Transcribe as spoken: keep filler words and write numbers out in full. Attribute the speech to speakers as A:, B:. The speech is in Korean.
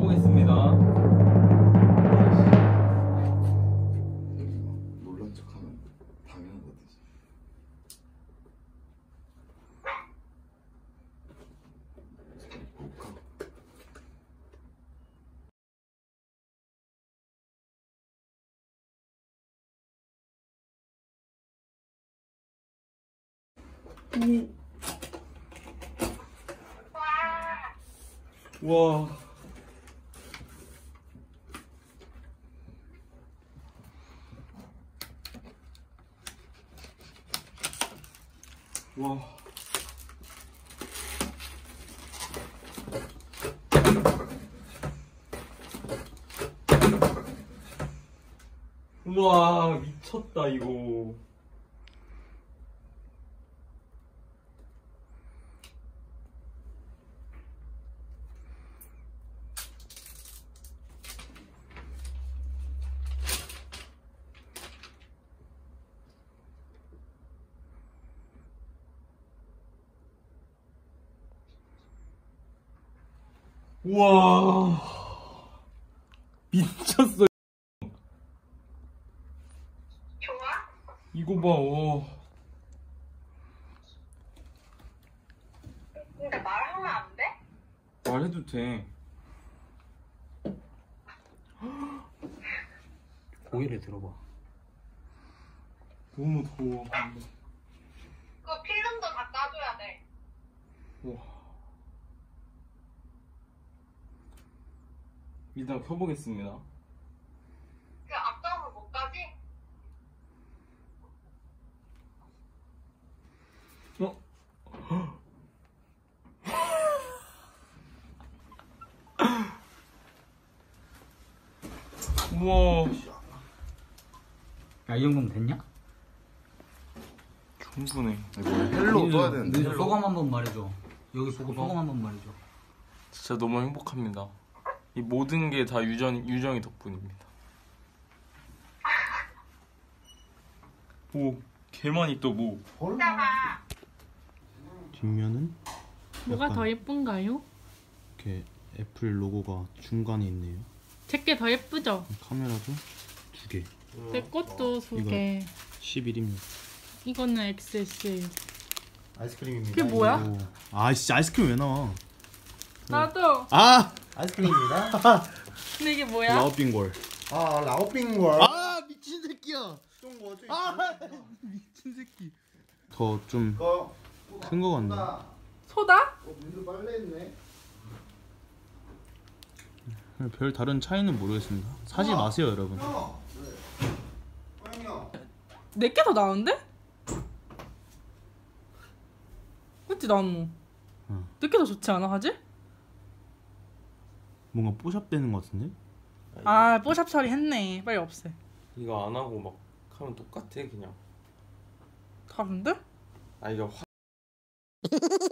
A: 켜보겠습니다.
B: 놀란 척하면 당연한 거지. 볼까?
A: 오. 와. 와. 우와, 미쳤다 이거. 우와, 미쳤어.
C: 좋아?
A: 이거 봐. 와.
C: 근데 말하면 안 돼?
A: 말해도 돼.
D: 고개를 들어봐.
A: 너무 더워.
C: 그거 필름도 다 까줘야 돼.
A: 와. 이따 켜보겠습니다.
C: 그 앞장은 못 가지?
A: 어? 우와.
D: 야, 이 정도면 됐냐?
A: 충분해.
B: 이거 헬로 떠야 되는데.
D: 민수 소감 한번 말해줘. 여기 보고 소감 한번 말해줘.
A: 진짜 너무 행복합니다. 이 모든 게 다 유전, 유정이 덕분입니다. 오, 개 많이 떠, 뭐.
E: 뒷면은
F: 뭐가
E: 약간
F: 더 예쁜가요?
E: 이렇게 애플 로고가 중간에 있네요.
F: 제게 더 예쁘죠?
E: 카메라도 두 개.
F: 내 것도 두
E: 이거.
F: 개.
E: 십일입니다.
F: 이거는 엑스에스예요.
G: 아이스크림입니다.
F: 그게 뭐야?
E: 오. 아, 진짜 아이스크림 왜 나와?
F: 나도.
E: 아!
G: 아이스크림입니다.
F: 근데 이게 뭐야?
E: 라우빙골.
G: 아 라오빙걸.
E: 아, 미친 새끼야.
G: 좀 뭐지?
E: 아, 미친 새끼. 더 좀
G: 거.
E: 큰 거 같네.
F: 소다?
G: 어, 민수 빨래 했네.
E: 별 다른 차이는 모르겠습니다. 사지 마세요, 여러분.
G: 형. 네. 형.
F: 내게 더 나은데? 그치 나는.
E: 응.
F: 내게 더 좋지 않아 하지?
E: 뭔가 뽀샵되는 거 같은데?
F: 아 뽀샵 처리했네. 빨리 없애.
A: 이거 안 하고 막 하면 똑같아, 그냥.
F: 다른데?
A: 아, 이거 화...